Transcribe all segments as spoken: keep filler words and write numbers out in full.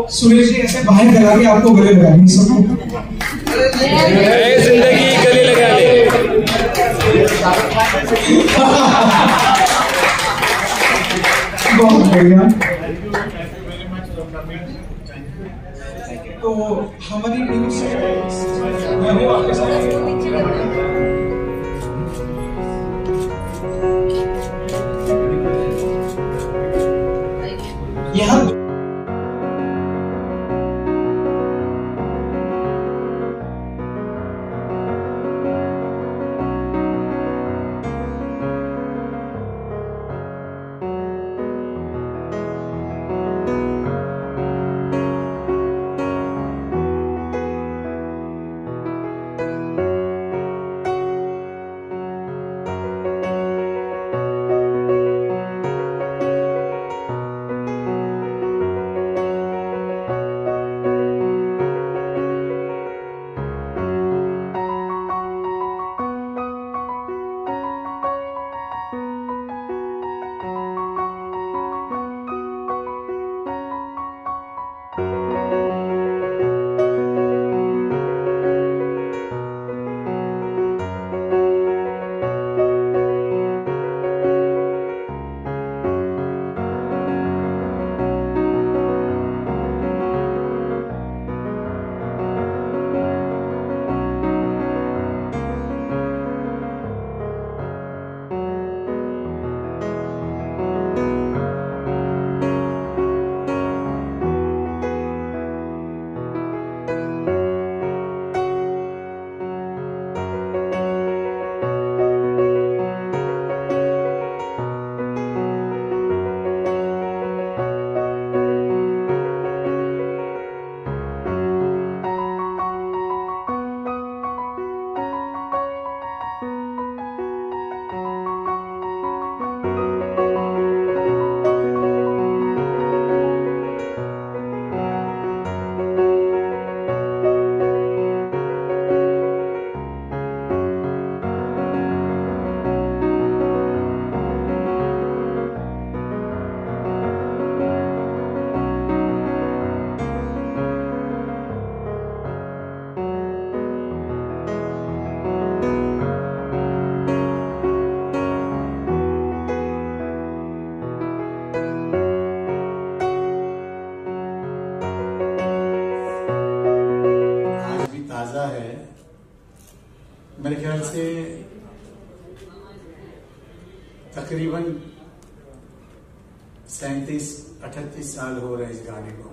सुरेश जी ऐसे बाहर करा के आपको गले लगाएंगे सबको। जिंदगी गले लगा ले। बहुत बढ़िया। तो हमारी टीम से मैं हूँ आपके साथ। यहाँ मेरे ख्याल से तकरीबन सैंतीस अठतीस साल हो रहे इस गाने को,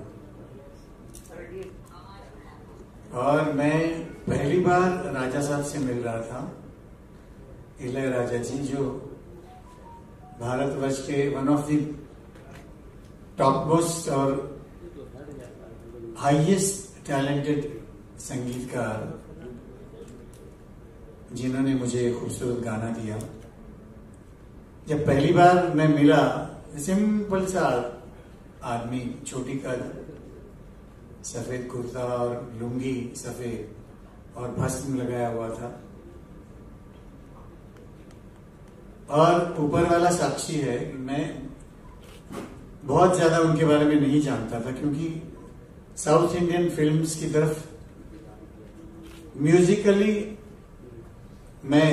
और मैं पहली बार राजा साहब से मिल रहा था। इलैयाराजा जी जो भारतवर्ष के one of the top most और हाईएस्ट टैलेंटेड संगीतकार, जिन्होंने मुझे खूबसूरत गाना दिया। जब पहली बार मैं मिला, सिंपल सा आदमी, छोटी कद, सफेद कुर्ता और लुंगी सफेद और भस्म लगाया हुआ था, और ऊपर वाला साक्षी है कि मैं बहुत ज्यादा उनके बारे में नहीं जानता था, क्योंकि साउथ इंडियन फिल्म्स की तरफ म्यूजिकली मैं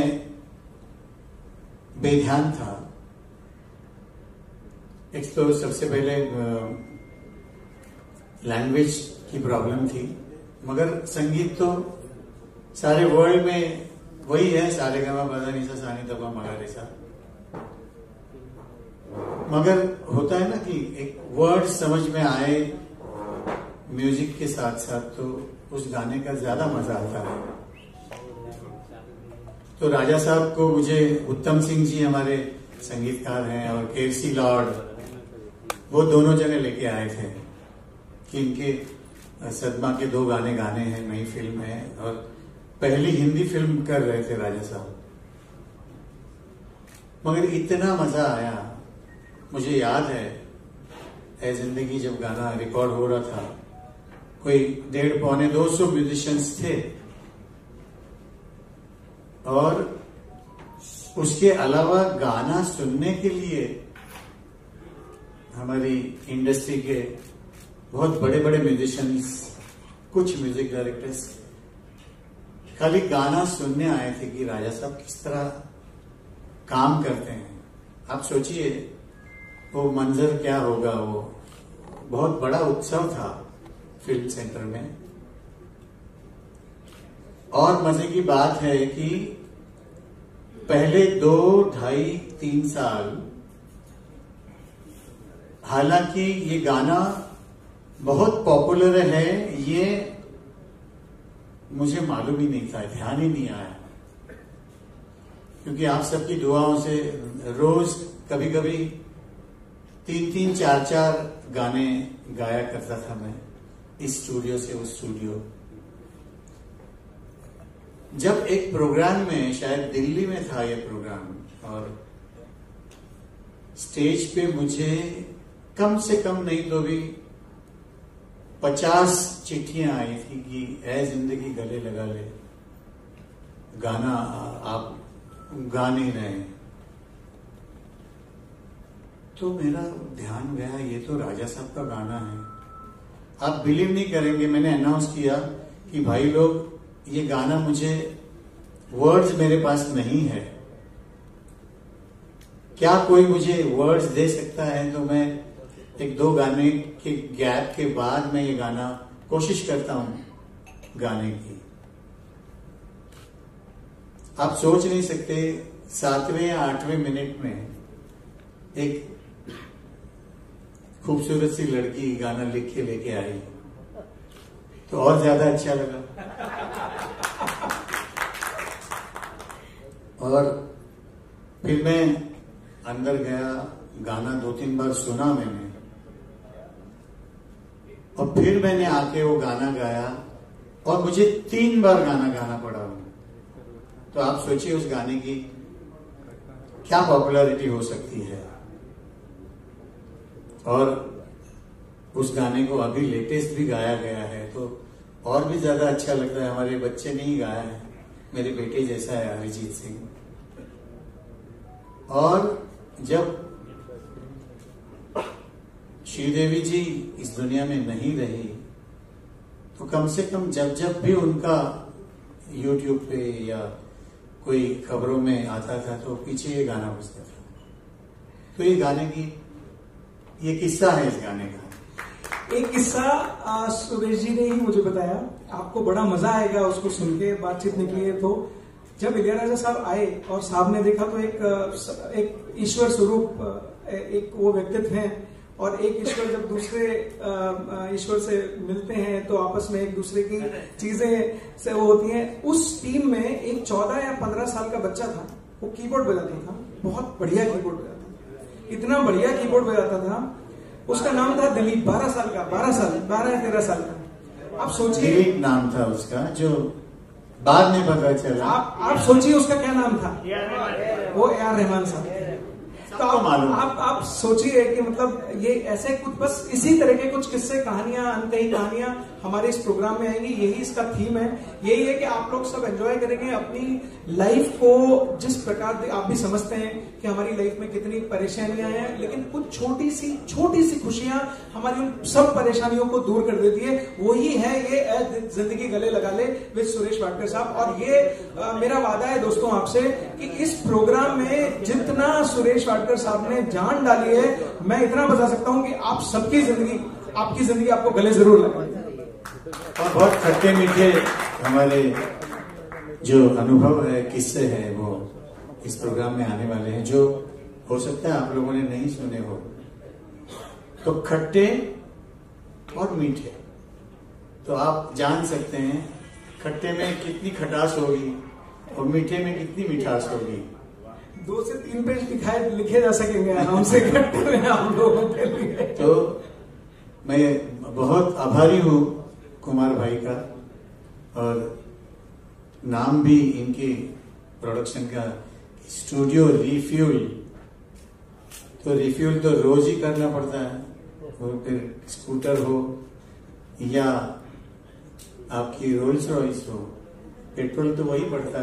बेध्यान था। एक तो सबसे पहले लैंग्वेज की प्रॉब्लम थी, मगर संगीत तो सारे वर्ल्ड में वही है, सारे गामा पदा निसा सानी तबा मगा रेसा। मगर होता है ना कि एक वर्ड समझ में आए म्यूजिक के साथ साथ, तो उस गाने का ज्यादा मजा आता है। तो राजा साहब को मुझे उत्तम सिंह जी हमारे संगीतकार हैं, और केसी लॉर्ड, वो दोनों जगह लेके आए थे कि इनके सदमा के दो गाने गाने हैं, नई फिल्म है, और पहली हिंदी फिल्म कर रहे थे राजा साहब। मगर इतना मजा आया, मुझे याद है ए जिंदगी जब गाना रिकॉर्ड हो रहा था, कोई डेढ़ पौने दो सौ म्यूजिशियंस थे, और उसके अलावा गाना सुनने के लिए हमारी इंडस्ट्री के बहुत बड़े बड़े म्यूजिशियंस, कुछ म्यूजिक डायरेक्टर्स खाली गाना सुनने आए थे कि राजा साहब किस तरह काम करते हैं। आप सोचिए वो मंजर क्या होगा। वो बहुत बड़ा उत्सव था फिल्म सेंटर में। और मजे की बात है कि पहले दो ढाई तीन साल, हालांकि ये गाना बहुत पॉपुलर है, ये मुझे मालूम ही नहीं था, ध्यान ही नहीं आया, क्योंकि आप सबकी दुआओं से रोज कभी कभी तीन तीन चार चार गाने गाया करता था मैं, इस स्टूडियो से उस स्टूडियो। जब एक प्रोग्राम में, शायद दिल्ली में था ये प्रोग्राम, और स्टेज पे मुझे कम से कम नहीं तो भी पचास चिट्ठियां आई थी कि ऐ जिंदगी गले लगा ले, गाना आप गा नहीं रहे। तो मेरा ध्यान गया, ये तो राजा साहब का गाना है। आप बिलीव नहीं करेंगे, मैंने अनाउंस किया कि भाई लोग, ये गाना मुझे, वर्ड्स मेरे पास नहीं है, क्या कोई मुझे वर्ड्स दे सकता है? तो मैं एक दो गाने के गैप के बाद मैं ये गाना कोशिश करता हूं गाने की। आप सोच नहीं सकते, सातवें या आठवें मिनट में एक खूबसूरत सी लड़की गाना लिख के लेके आई, तो और ज्यादा अच्छा लगा। और फिर मैं अंदर गया, गाना दो तीन बार सुना मैंने, और फिर मैंने आके वो गाना गाया, और मुझे तीन बार गाना गाना पड़ा। तो आप सोचिए उस गाने की क्या पॉपुलैरिटी हो सकती है। और उस गाने को अभी लेटेस्ट भी गाया गया है, तो और भी ज्यादा अच्छा लगता है। हमारे बच्चे ने ही गाया है, मेरे बेटे जैसा है अरिजीत सिंह। और जब श्रीदेवी जी इस दुनिया में नहीं रही, तो कम से कम जब जब भी उनका यूट्यूब पे या कोई खबरों में आता था, तो पीछे ये गाना बजता था। तो ये गाने की, ये किस्सा है इस गाने का। एक किस्सा आ, सुरेश जी ने ही मुझे बताया, आपको बड़ा मजा आएगा उसको सुन के, बातचीत निकली है। तो जब इलियाराजा साहब आए और साहब ने देखा, तो एक एक ईश्वर स्वरूप एक वो व्यक्तित्व हैं, और एक ईश्वर जब दूसरे ईश्वर से मिलते हैं तो आपस में एक दूसरे की चीजें से वो होती हैं। उस टीम में एक चौदह या पंद्रह साल का बच्चा था, वो कीबोर्ड बजाता था, बहुत बढ़िया कीबोर्ड बजाता था, इतना बढ़िया कीबोर्ड बजाता था। उसका नाम था दिलीप, बारह साल का, बारह साल बारह या तेरह साल का। आप सोचिए, दिलीप नाम था उसका, जो बाद में पता चला। आप आप सोचिए उसका क्या नाम था, वो ए आर रहमान साहब। तो आप आप, आप सोचिए कि मतलब ये ऐसे कुछ, बस इसी तरह के कुछ किस्से, कहानियां, अनकही कहानियां हमारे इस प्रोग्राम में आएंगी। यही इसका थीम है, यही है कि आप लोग सब एंजॉय करेंगे अपनी लाइफ को। जिस प्रकार आप भी समझते हैं कि हमारी लाइफ में कितनी परेशानियां हैं, लेकिन कुछ छोटी सी छोटी सी खुशियां हमारी उन सब परेशानियों को दूर कर देती है। वही है ये जिंदगी गले लगा ले विद सुरेश वाडकर साहब। और ये आ, मेरा वादा है दोस्तों आपसे कि इस प्रोग्राम में जितना सुरेश वाडकर साहब ने जान डाली है, मैं इतना बता सकता हूं कि आप सबकी जिंदगी, आपकी जिंदगी आपको गले जरूर लगे। और बहुत खट्टे मीठे हमारे जो अनुभव है, किस्से हैं, वो इस प्रोग्राम में आने वाले हैं, जो हो सकता है आप लोगों ने नहीं सुने हो। तो खट्टे और मीठे, तो आप जान सकते हैं खट्टे में कितनी खटास होगी और मीठे में कितनी मिठास होगी। दो से तीन पेज लिखाए लिखे जा सकेंगे आराम से खट्टे में आप लोगों के लिए। तो मैं बहुत आभारी हूँ कुमार भाई का, और नाम भी इनके प्रोडक्शन का स्टूडियो रिफ्यूल। तो रिफ्यूल तो रोज ही करना पड़ता है, और फिर स्कूटर हो या आपकी रोल्स रॉयस हो, पेट्रोल तो वही पड़ता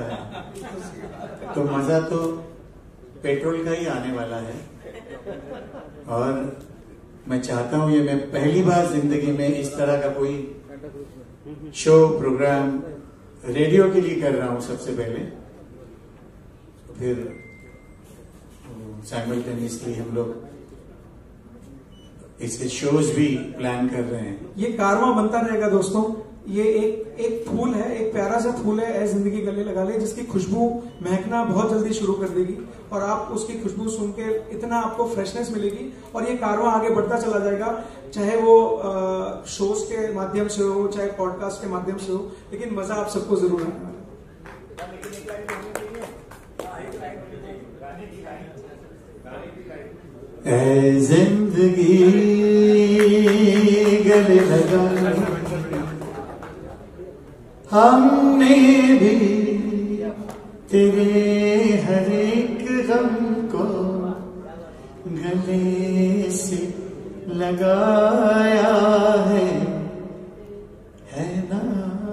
है। तो मजा तो पेट्रोल का ही आने वाला है। और मैं चाहता हूं ये मैं पहली बार जिंदगी में इस तरह का कोई शो प्रोग्राम रेडियो के लिए कर रहा हूं सबसे पहले, फिर साइमल्टेनियसली हम लोग इसके शोज भी प्लान कर रहे हैं। ये कारवां बनता रहेगा दोस्तों। ये एक एक फूल है, एक प्यारा सा फूल है, ए जिंदगी गले लगा ले, जिसकी खुशबू महकना बहुत जल्दी शुरू कर देगी और आप उसकी खुशबू सुन के इतना आपको फ्रेशनेस मिलेगी और ये कारवां आगे बढ़ता चला जाएगा, चाहे वो शोज के माध्यम से हो, चाहे पॉडकास्ट के माध्यम से हो, लेकिन मजा आप सबको जरूर आने वाला है। ए जिंदगी गले लगा हमने भी तेरे हर एक गम को गले से लगाया है, है ना।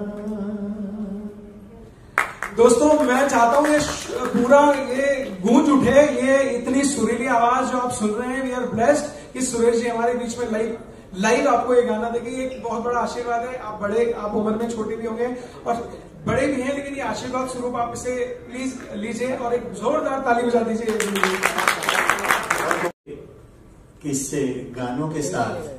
दोस्तों मैं चाहता हूं ये पूरा ये गूंज उठे, ये इतनी सुरीली आवाज जो आप सुन रहे हैं, वी आर ब्लेस्ड कि सुरेश जी हमारे बीच में लाइव लाइव आपको ये गाना देंगे। ये एक बहुत बड़ा आशीर्वाद है। आप बड़े, आप उम्र में छोटे भी होंगे और बड़े भी हैं, लेकिन ये आशीर्वाद स्वरूप आप इसे प्लीज लीजिए और एक जोरदार ताली बजा दीजिए। किससे गानों के साथ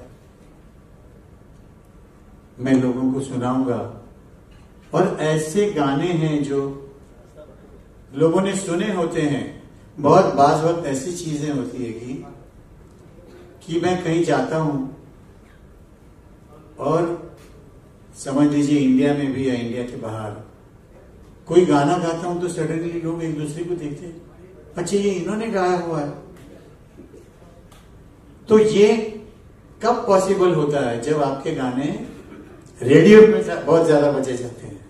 मैं लोगों को सुनाऊंगा और ऐसे गाने हैं जो लोगों ने सुने होते हैं। बहुत बाज वक्त ऐसी चीजें होती है कि कि मैं कहीं जाता हूं और समझ लीजिए इंडिया में भी या इंडिया के बाहर कोई गाना गाता हूं तो सडनली लोग एक दूसरे को देखते हैं, अच्छा ये इन्होंने गाया हुआ है। तो ये कब पॉसिबल होता है? जब आपके गाने रेडियो में बहुत ज्यादा बजे जाते हैं।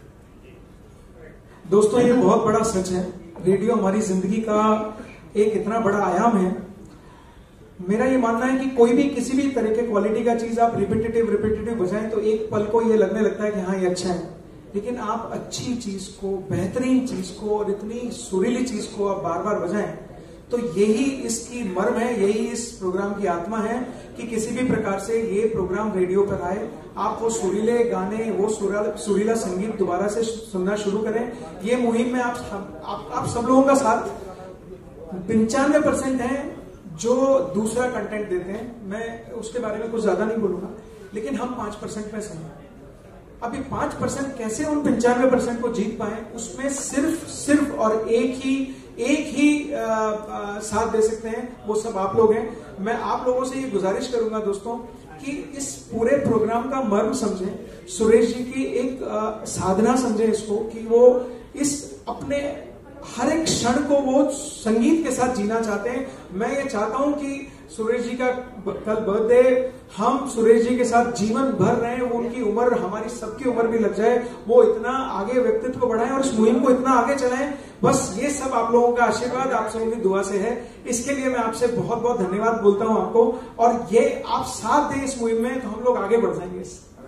दोस्तों ये बहुत बड़ा सच है। रेडियो हमारी जिंदगी का एक इतना बड़ा आयाम है। मेरा ये मानना है कि कोई भी किसी भी तरह के क्वालिटी का चीज आप रिपीटेटिव रिपीटेटिव बजाएं तो एक पल को ये लगने लगता है कि हाँ ये अच्छा है, लेकिन आप अच्छी चीज को, बेहतरीन चीज को और इतनी सुरीली चीज को आप बार बार बजाएं तो यही इसकी मर्म है, यही इस प्रोग्राम की आत्मा है कि किसी भी प्रकार से ये प्रोग्राम रेडियो पर आए, आप वो सुरीले गाने, वो सुरीला संगीत दोबारा से सुनना शुरू करें। ये मुहिम में आप आप, आप सब लोगों का साथ पंचानवे परसेंट है जो दूसरा कंटेंट देते हैं। मैं उसके बारे में कुछ ज्यादा नहीं बोलूंगा, लेकिन हम पांच परसेंट में सही हैं। अभी पांच परसेंट कैसे उन पंचानवे परसेंट को जीत पाए, उसमें सिर्फ सिर्फ और एक ही एक ही आ, आ, साथ दे सकते हैं, वो सब आप लोग हैं। मैं आप लोगों से ये गुजारिश करूंगा दोस्तों कि इस पूरे प्रोग्राम का मर्म समझें, सुरेश जी की एक आ, साधना समझें इसको, कि वो इस अपने हर एक क्षण को वो संगीत के साथ जीना चाहते हैं। मैं ये चाहता हूं कि सुरेश जी का कल बर्थडे हम सुरेश जी के साथ जीवन भर रहे हैं, वो उनकी उम्र, हमारी सबकी उम्र भी लग जाए, वो इतना आगे व्यक्तित्व को बढ़ाएं और इस मुहिम को इतना आगे चलाएं। बस ये सब आप लोगों का आशीर्वाद, आप सबों की दुआ से है। इसके लिए मैं आपसे बहुत बहुत धन्यवाद बोलता हूं आपको, और ये आप साथ दें इस मुहिम में तो हम लोग आगे बढ़ जाएंगे।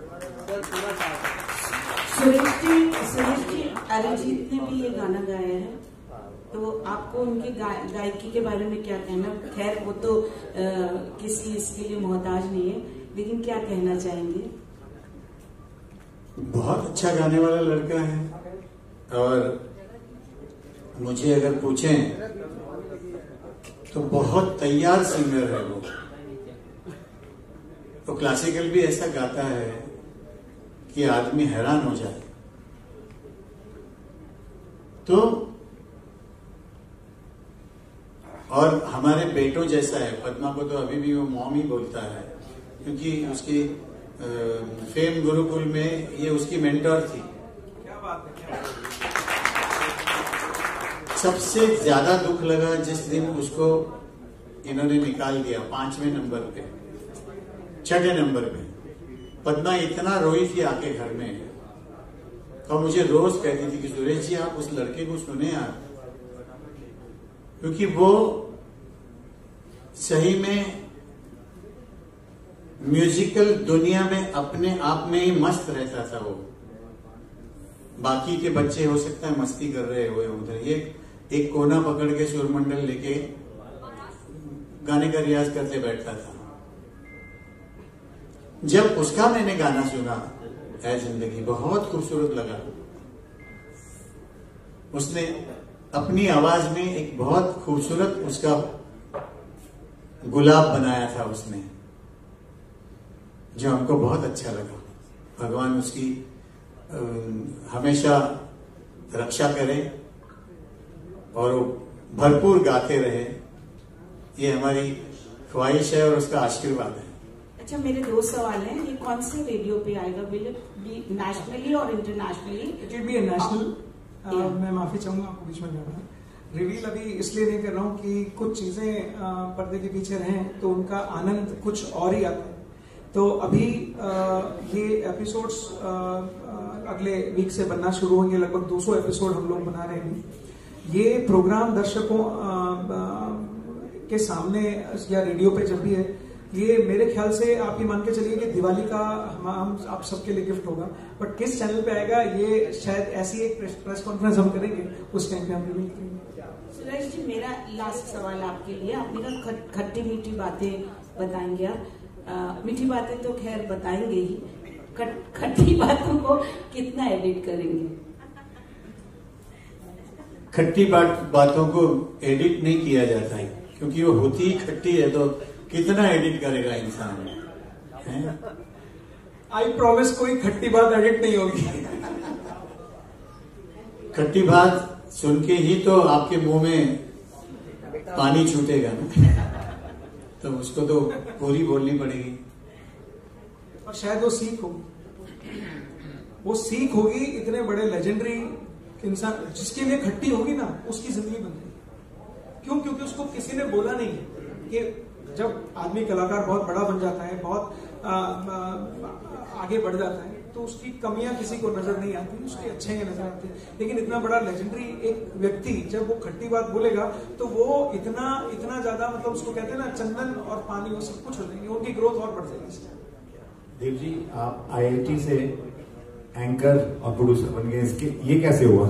सुरेश जी सुरेश जी अरिजीत ने भी ये गाना गाया है, तो आपको उनकी गाय, गायकी के बारे में क्या कहना? खैर वो तो आ, किसी इसके लिए मोहताज नहीं है, लेकिन क्या कहना चाहेंगे? बहुत अच्छा गाने वाला लड़का है और मुझे अगर पूछें तो बहुत तैयार सिंगर है वो। तो क्लासिकल भी ऐसा गाता है कि आदमी हैरान हो जाए। तो और हमारे बेटों जैसा है। पद्मा को तो अभी भी वो मॉम ही बोलता है, क्योंकि उसकी फेम गुरुकुल में ये उसकी मेंटर थी। क्या बात है, क्या बात है। सबसे ज्यादा दुख लगा जिस दिन उसको इन्होंने निकाल दिया पांचवें नंबर पे, छठे नंबर पे। पद्मा इतना रोई थी आके घर में, और मुझे रोज कहती थी कि सुरेश जी आप उस लड़के को सुने यार, क्योंकि वो सही में म्यूजिकल दुनिया में अपने आप में ही मस्त रहता था। वो बाकी के बच्चे हो सकता है मस्ती कर रहे हुए उधर, ये एक कोना पकड़ के सुरमंडल लेके गाने का रियाज करते बैठता था। जब उसका मैंने गाना सुना है जिंदगी, बहुत खूबसूरत लगा। उसने अपनी आवाज में एक बहुत खूबसूरत उसका गुलाब बनाया था उसने, जो हमको बहुत अच्छा लगा। भगवान उसकी हमेशा रक्षा करे और वो भरपूर गाते रहे, ये हमारी ख्वाहिश है और उसका आशीर्वाद है। अच्छा, मेरे दो सवाल हैं। ये कौन से रेडियो पे आएगा? विल इट बी नेशनली और internationally? It will be national. मैं माफी चाहूंगा आपको बीच में जाना। रिवील अभी इसलिए नहीं कर रहा हूँ कि कुछ चीजें पर्दे के पीछे रहें तो उनका आनंद कुछ और ही आता है। तो अभी आ, ये एपिसोड्स अगले वीक से बनना शुरू होंगे। लगभग दो सौ एपिसोड हम लोग बना रहे हैं। ये प्रोग्राम दर्शकों आ, आ, के सामने या रेडियो पे जब भी है, ये मेरे ख्याल से आप ये मान के चलिए कि दिवाली का हम, हम आप सबके लिए गिफ्ट होगा। बट किस चैनल पे आएगा ये शायद ऐसी एक प्रेस कॉन्फ्रेंस हम करेंगे, उस टाइम पे हम रिवील करेंगे। सुरेश जी, मेरा लास्ट सवाल आपके लिए। आपने कहा खट्टी मीठी बातें बताएंगे आप। मीठी बातें तो खैर बताएंगे ही, खट्टी बातों को कितना एडिट करेंगे? खट्टी बात बातों को एडिट नहीं किया जाता है, क्योंकि वो होती ही खट्टी है, तो कितना एडिट करेगा इंसान? आई प्रॉमिस कोई खट्टी बात एडिट नहीं होगी। खट्टी बात सुन के ही तो आपके मुंह में पानी छूटेगा ना, तो उसको तो पूरी बोलनी पड़ेगी। और शायद वो सीख होगी, वो सीख होगी इतने बड़े लेजेंडरी इंसान, जिसके लिए खट्टी होगी ना उसकी जिंदगी बन गई। क्यों? क्योंकि उसको किसी ने बोला नहीं कि जब आदमी कलाकार बहुत बड़ा बन जाता है, बहुत आ, आ, आगे बढ़ जाता है, तो उसकी कमियां किसी को नजर नहीं आती, उसके अच्छाइयां नजर आती है। लेकिन इतना बड़ा लेजेंडरी एक व्यक्ति जब वो खट्टी बात बोलेगा तो वो इतना इतना ज्यादा, मतलब उसको कहते हैं ना चंदन और पानी, वो सब कुछ हो जाएंगे, उनकी ग्रोथ और बढ़ जाएगी। देव जी, आप आई आई टी से एंकर और प्रोड्यूसर बन गए, इसके ये कैसे हुआ?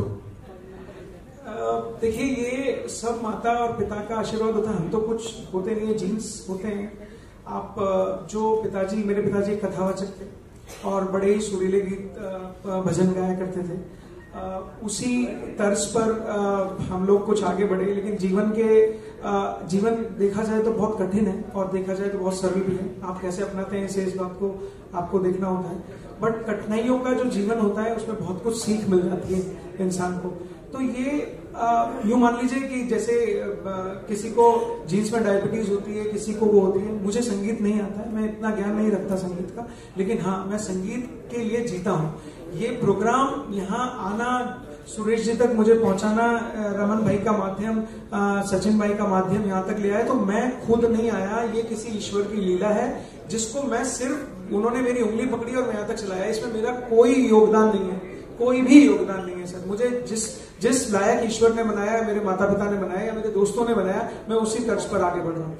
देखिए, ये सब माता और पिता का आशीर्वाद होता है। हम तो कुछ होते नहीं है, जीन्स होते हैं। आप जो पिताजी, मेरे पिताजी कथावाचक थे और बड़े ही सुरीले गीत भजन गाया करते थे, उसी तर्ज पर हम लोग कुछ आगे बढ़े। लेकिन जीवन के जीवन देखा जाए तो बहुत कठिन है और देखा जाए तो बहुत सरल भी है। आप कैसे अपनाते हैं इसे, इस बात को आपको देखना होता है। बट कठिनाइयों का जो जीवन होता है उसमें बहुत कुछ सीख मिल जाती है इंसान को। तो ये यूं मान लीजिए कि जैसे आ, किसी को जीन्स में डायबिटीज होती है, किसी को वो होती है। मुझे संगीत नहीं आता है, मैं इतना ज्ञान नहीं रखता संगीत का, लेकिन हाँ, मैं संगीत के लिए जीता हूँ। ये प्रोग्राम यहाँ आना, सुरेश जी तक मुझे पहुंचाना, रमन भाई का माध्यम, सचिन भाई का माध्यम यहाँ तक ले आया, तो मैं खुद नहीं आया। ये किसी ईश्वर की लीला है जिसको मैं सिर्फ, उन्होंने मेरी उंगली पकड़ी और मैं यहाँ तक चलाया। इसमें मेरा कोई योगदान नहीं है, कोई भी योगदान नहीं है सर। मुझे जिस जिस लायक ईश्वर ने बनाया, मेरे माता पिता ने बनाया या मेरे दोस्तों ने बनाया, मैं उसी तर्ज पर आगे बढ़ रहा हूँ।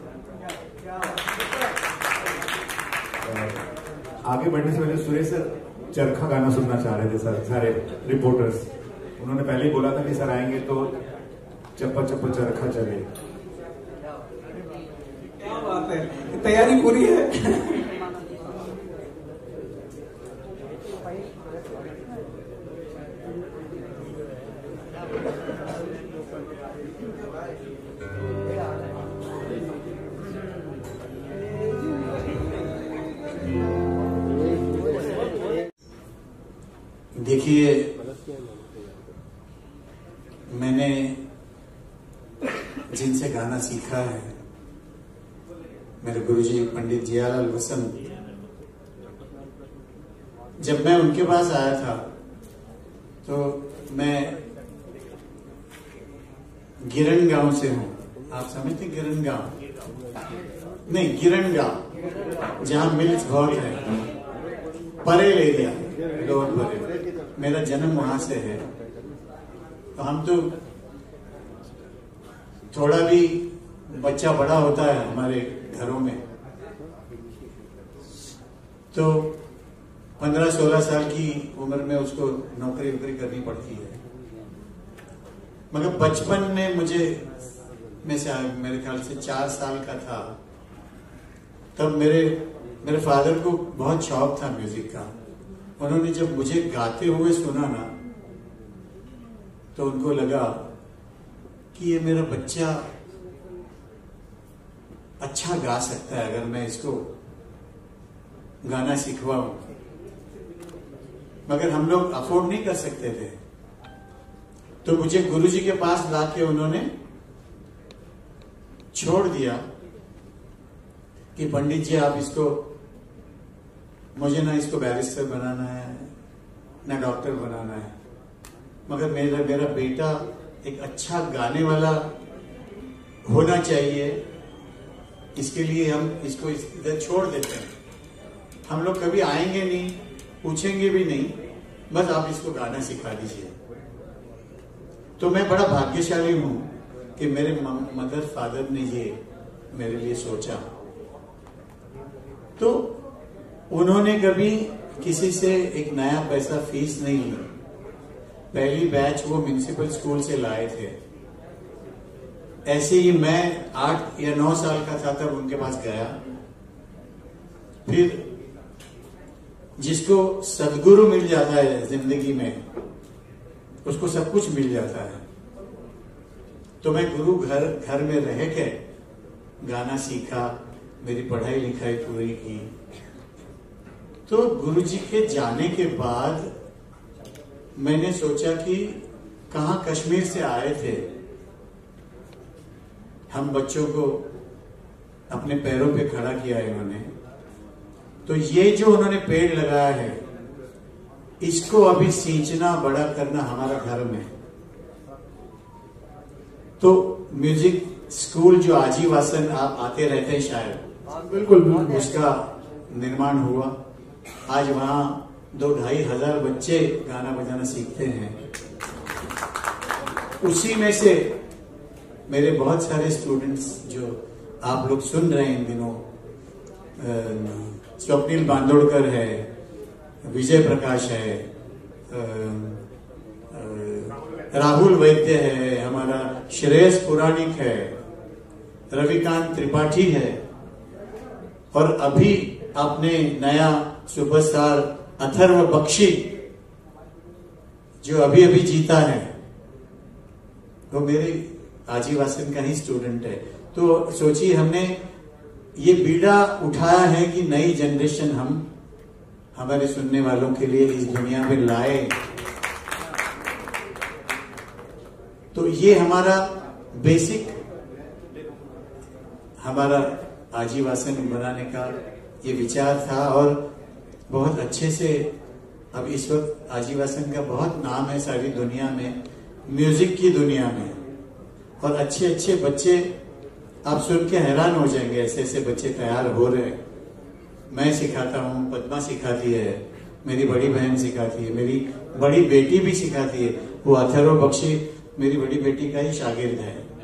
आगे बढ़ने से पहले सुरेश सर चरखा गाना सुनना चाह रहे थे सर, सारे रिपोर्टर्स। उन्होंने पहले ही बोला था कि सर आएंगे तो चप्पा चप्पा चरखा चले। क्या बात है, तैयारी पूरी है। देखिए, मैंने जिनसे गाना सीखा है, मेरे गुरुजी पंडित जियालाल वसंत, जब मैं उनके पास आया था तो मैं गिरण गांव से हूं। आप समझते गिरण गांव? नहीं, गिरण गांव, जहां मिल्स बहुत है, परे ले लिया, लोअर परे। मेरा जन्म वहां से है। तो हम तो थोड़ा भी बच्चा बड़ा होता है हमारे घरों में तो पंद्रह सोलह साल की उम्र में उसको नौकरी वोकरी करनी पड़ती है। मगर बचपन में मुझे, में से मेरे ख्याल से चार साल का था तब मेरे मेरे फादर को बहुत शौक था म्यूजिक का। उन्होंने जब मुझे गाते हुए सुना ना, तो उनको लगा कि ये मेरा बच्चा अच्छा गा सकता है, अगर मैं इसको गाना सिखवाऊं। मगर हम लोग अफोर्ड नहीं कर सकते थे, तो मुझे गुरुजी के पास लाके उन्होंने छोड़ दिया कि पंडित जी आप इसको, मुझे ना इसको बैरिस्टर बनाना है ना डॉक्टर बनाना है, मगर मेरा मेरा बेटा एक अच्छा गाने वाला होना चाहिए, इसके लिए हम इसको इधर छोड़ देते हैं। हम लोग कभी आएंगे नहीं, पूछेंगे भी नहीं, बस आप इसको गाना सिखा दीजिए। तो मैं बड़ा भाग्यशाली हूं कि मेरे मदर फादर ने ये मेरे लिए सोचा। तो उन्होंने कभी किसी से एक नया पैसा फीस नहीं ली। पहली बैच वो म्युनिसिपल स्कूल से लाए थे। ऐसे ही मैं आठ या नौ साल का था तब उनके पास गया। फिर जिसको सदगुरु मिल जाता है जिंदगी में, उसको सब कुछ मिल जाता है। तो मैं गुरु घर घर में रह के गाना सीखा, मेरी पढ़ाई लिखाई पूरी की। तो गुरुजी के जाने के बाद मैंने सोचा कि कहाँ कश्मीर से आए थे हम, बच्चों को अपने पैरों पे खड़ा किया इन्होंने। तो ये जो उन्होंने पेड़ लगाया है, इसको अभी सींचना, बड़ा करना हमारा धर्म है। तो म्यूजिक स्कूल जो आजीवासन आप आते रहते हैं शायद, बिल्कुल उसका निर्माण हुआ। आज वहां दो ढाई हजार बच्चे गाना बजाना सीखते हैं। उसी में से मेरे बहुत सारे स्टूडेंट्स जो आप लोग सुन रहे हैं इन दिनों, स्वप्निल बांदोड़कर है, विजय प्रकाश है, आ, आ, राहुल वैद्य है, हमारा श्रेयस पुराणिक है, रविकांत त्रिपाठी है, और अभी आपने नया सुपरस्टार अथर्व बख्शी जो अभी अभी जीता है, वो मेरे आजीवासन का ही स्टूडेंट है। तो सोचिए हमने ये बीड़ा उठाया है कि नई जनरेशन हम हमारे सुनने वालों के लिए इस दुनिया में लाए। तो ये हमारा बेसिक, हमारा आजीवासन बनाने का ये विचार था। और बहुत अच्छे से अब इस वक्त आजीवासन का बहुत नाम है सारी दुनिया में, म्यूजिक की दुनिया में। और अच्छे अच्छे बच्चे आप सुन के हैरान हो जाएंगे, ऐसे ऐसे बच्चे तैयार हो रहे हैं। मैं सिखाता हूँ, पद्मा सिखाती है, मेरी बड़ी बहन सिखाती है, मेरी बड़ी बेटी भी सिखाती है। वो अथर्व बख्शी मेरी बड़ी बेटी का ही शागिर्द है।